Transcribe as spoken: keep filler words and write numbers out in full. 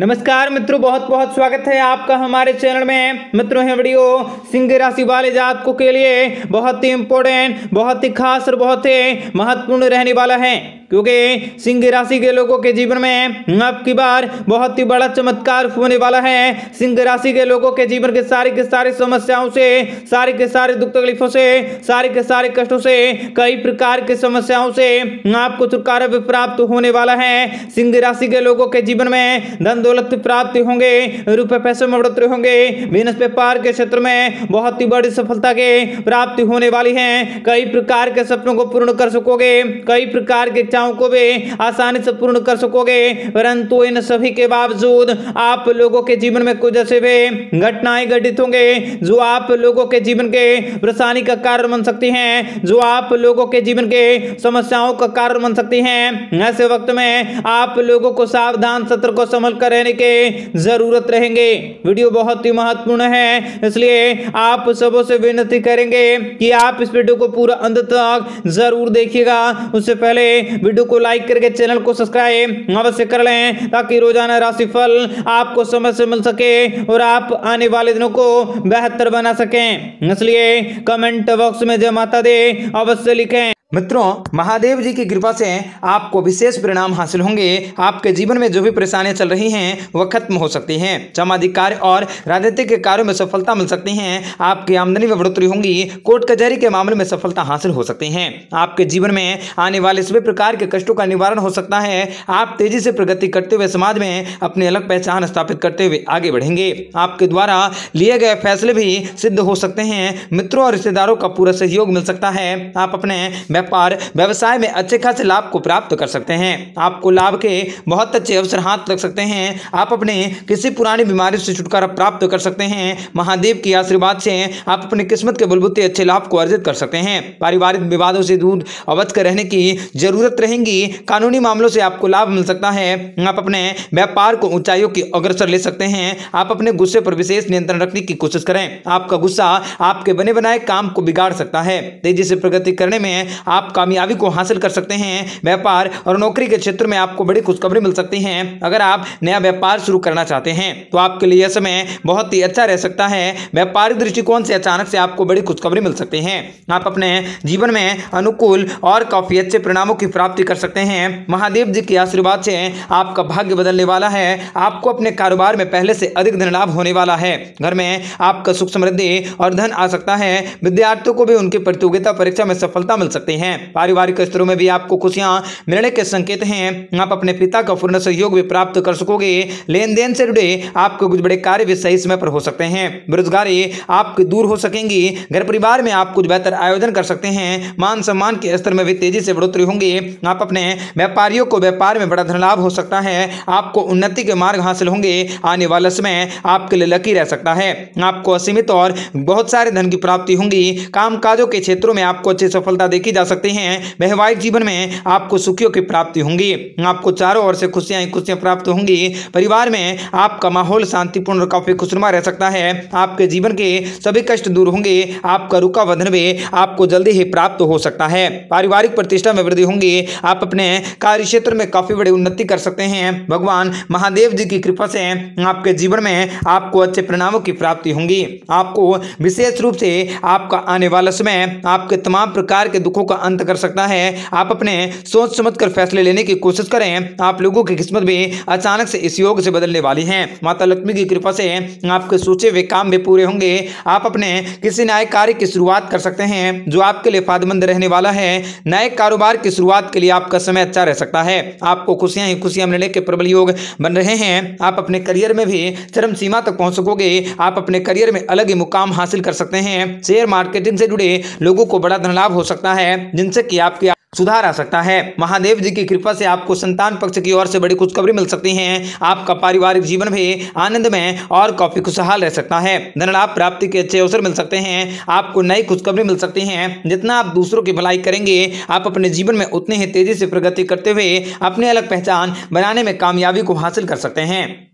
नमस्कार मित्रों, बहुत बहुत स्वागत है आपका हमारे चैनल में। मित्रों, यह वीडियो सिंह राशि वाले जातकों के लिए बहुत ही इंपॉर्टेंट, बहुत ही खास और बहुत ही महत्वपूर्ण रहने वाला है, क्योंकि सिंह राशि के लोगों के जीवन में अब की बार बहुत ही बड़ा चमत्कार होने वाला है। सिंह राशि के लोगों के जीवन के सारी के सारी समस्याओं से, सारे के सारे दुख तकलीफों से, सारे के सारे कष्टों से, कई प्रकार की समस्याओं से आपको छुटकारा भी प्राप्त होने वाला है। सिंह राशि के लोगों के जीवन में धन दौलत की प्राप्ति होंगे, रुपए पैसे में बढ़ोतरी होंगे, बिजनेस व्यापार के क्षेत्र में बहुत ही बड़ी सफलता के प्राप्ति होने वाली है। कई प्रकार के सपनों को पूर्ण कर सकोगे, कई प्रकार के इच्छाओं को भी आसानी से पूर्ण कर सकोगे। परंतु इन सभी के बावजूद आप लोगों के जीवन में कुछ ऐसे भी घटनाएं घटित होंगे जो आप लोगों के जीवन के परेशानी का कारण बन सकती हैं, जो आप लोगों के जीवन के समस्याओं का कारण बन सकती हैं। ऐसे वक्त में आप लोगों को सावधान सतर्क को संभल कर रहने के जरूरत रहेंगे। वीडियो बहुत ही महत्वपूर्ण है, इसलिए आप सबों से विनती करेंगे कि आप इस वीडियो को पूरा अंत तक जरूर देखिएगा। उससे पहले वीडियो को लाइक करके चैनल को सब्सक्राइब अवश्य कर लें, ताकि रोजाना राशिफल आपको समय से मिल सके और आप आने वाले दिनों को बेहतर बना सकें। इसलिए कमेंट बॉक्स में जय माता दी अवश्य लिखें। मित्रों, महादेव जी की कृपा से आपको विशेष परिणाम हासिल होंगे। आपके जीवन में जो भी परेशानियां चल रही हैं वह खत्म हो सकती हैं। सामाजिक कार्य और राजनीतिक के कार्यों में सफलता मिल सकती हैं। आपकी आमदनी में बढ़ोतरी होंगी। कोर्ट कचहरी के मामले में सफलता हासिल हो सकती है। आपके जीवन में आने वाले सभी प्रकार के कष्टों का निवारण हो सकता है। आप तेजी से प्रगति करते हुए समाज में अपनी अलग पहचान स्थापित करते हुए आगे बढ़ेंगे। आपके द्वारा लिए गए फैसले भी सिद्ध हो सकते हैं। मित्रों और रिश्तेदारों का पूरा सहयोग मिल सकता है। आप अपने व्यापार व्यवसाय में अच्छे खासे लाभ को प्राप्त कर सकते हैं। आपको लाभ के बहुत अच्छे अवसर हाथ लग सकते हैं। आप अपने किसी पुरानी बीमारी से छुटकारा प्राप्त कर सकते हैं। महादेव के आशीर्वाद से आप अपनी किस्मत के बलबूते अच्छे लाभ को अर्जित कर सकते हैं। पारिवारिक विवादों से दूर अवध कर रहने की जरूरत रहेगी। कानूनी मामलों से आपको लाभ मिल सकता है। आप अपने व्यापार को ऊंचाइयों की अग्रसर ले सकते हैं। आप अपने गुस्से पर विशेष नियंत्रण रखने की कोशिश करें। आपका गुस्सा आपके बने बनाए काम को बिगाड़ सकता है। तेजी से प्रगति करने में आप कामयाबी को हासिल कर सकते हैं। व्यापार और नौकरी के क्षेत्र में आपको बड़ी खुशखबरी मिल सकती है। अगर आप नया व्यापार शुरू करना चाहते हैं तो आपके लिए यह समय बहुत ही अच्छा रह सकता है। व्यापारिक दृष्टिकोण से अचानक से आपको बड़ी खुशखबरी मिल सकती है। आप अपने जीवन में अनुकूल और काफी अच्छे परिणामों की प्राप्ति कर सकते हैं। महादेव जी के आशीर्वाद से आपका भाग्य बदलने वाला है। आपको अपने कारोबार में पहले से अधिक धन लाभ होने वाला है। घर में आपका सुख समृद्धि और धन आ सकता है। विद्यार्थियों को भी उनकी प्रतियोगिता परीक्षा में सफलता मिल सकती है। पारिवारिक स्तरों में भी आपको खुशियां मिलने के संकेत हैं। आप अपने पिता का पूर्ण सहयोग भी प्राप्त कर सकोगे। लेन देन से जुड़े आपके कुछ बड़े कार्य भी सही समय पर हो सकते हैं। बेरोजगारी आपकी दूर हो सकेंगी। घर परिवार में आप कुछ बेहतर आयोजन कर सकते हैं। मान सम्मान के स्तर में भी तेजी से बढ़ोतरी होंगी। आप अपने व्यापारियों को व्यापार में बड़ा धन लाभ हो सकता है। आपको उन्नति के मार्ग हासिल होंगे। आने वाला समय आपके लिए लकी रह सकता है। आपको असीमित और बहुत सारे धन की प्राप्ति होंगी। काम काजों के क्षेत्रों में आपको अच्छी सफलता देखी जा सकती है। वैवाहिक जीवन में आपको सुखियों की प्राप्ति होंगी। आपको चारों ओर से खुशियां खुशियां प्राप्त होंगी। परिवार में आपका माहौल शांतिपूर्ण और काफी खुशनुमा रह सकता है। आपके जीवन के सभी कष्ट दूर होंगे। आपका रुका हुआ धन भी आपको जल्दी ही प्राप्त हो सकता है। पारिवारिक प्रतिष्ठा में वृद्धि होंगी। आप अपने कार्य क्षेत्र में काफी बड़ी उन्नति कर सकते हैं। भगवान महादेव जी की कृपा से आपके जीवन में आपको अच्छे परिणामों की प्राप्ति होंगी। आपको विशेष रूप से आपका आने वाला समय आपके तमाम प्रकार के दुखों का अंत कर सकता है। आप अपने सोच समझकर फैसले लेने की कोशिश करें। आप लोगों की किस्मत भी अचानक से इस योग से बदलने वाली है। माता लक्ष्मी की कृपा से आपके सोचे हुए काम भी पूरे होंगे। आप अपने किसी नए कार्य की शुरुआत कर सकते हैं जो आपके लिए फायदेमंद रहने वाला है। नए कारोबार की शुरुआत के लिए आपका समय अच्छा रह सकता है। आपको खुशियां ही खुशियां मिलने के प्रबल योग बन रहे हैं। आप अपने करियर में भी चरम सीमा तक पहुंच सकोगे। आप अपने करियर में अलग ही मुकाम हासिल कर सकते हैं। शेयर मार्केटिंग से जुड़े लोगों को बड़ा धन लाभ हो सकता है, जिनसे कि आपकी सुधार आ सकता है। महादेव जी की कृपा से आपको संतान पक्ष की ओर से बड़ी खुशखबरी मिल सकती है। आपका पारिवारिक जीवन भी आनंदमय और काफी खुशहाल रह सकता है। धन लाभ प्राप्ति के अच्छे अवसर मिल सकते हैं। आपको नई खुशखबरी मिल सकती है। जितना आप दूसरों की भलाई करेंगे, आप अपने जीवन में उतनी ही तेजी से प्रगति करते हुए अपनी अलग पहचान बनाने में कामयाबी को हासिल कर सकते हैं।